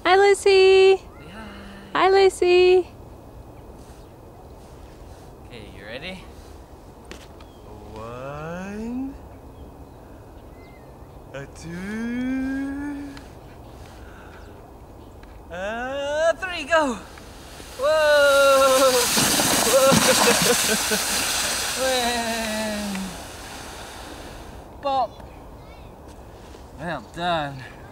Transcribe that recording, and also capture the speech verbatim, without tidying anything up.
Hi, Lucy. Say hi. Hi, Lucy. Okay, you ready? One, a two, a three, go! Whoa! Whoa! Pop! Well done.